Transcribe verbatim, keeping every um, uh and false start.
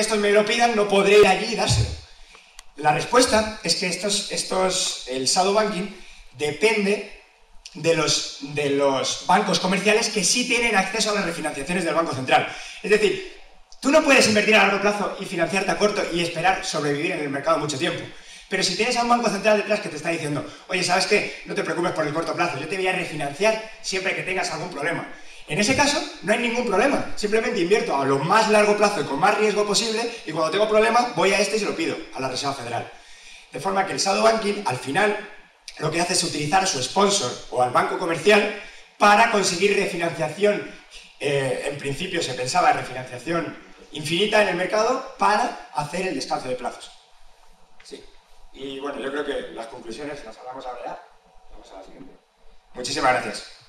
estos me lo pidan, no podré ir allí y dárselo. La respuesta es que estos, estos, el shadow banking depende de los, de los bancos comerciales que sí tienen acceso a las refinanciaciones del Banco Central. Es decir, tú no puedes invertir a largo plazo y financiarte a corto y esperar sobrevivir en el mercado mucho tiempo. Pero si tienes a un banco central detrás que te está diciendo, oye, ¿sabes qué? No te preocupes por el corto plazo, yo te voy a refinanciar siempre que tengas algún problema. En ese caso, no hay ningún problema. Simplemente invierto a lo más largo plazo y con más riesgo posible y cuando tengo problema voy a este y se lo pido a la Reserva Federal. De forma que el shadow banking, al final, lo que hace es utilizar a su sponsor o al banco comercial para conseguir refinanciación. Eh, en principio se pensaba en refinanciación infinita en el mercado para hacer el descanso de plazos. Sí. Y bueno, yo creo que las conclusiones las hablamos ahora ya. Vamos a la siguiente. Muchísimas gracias.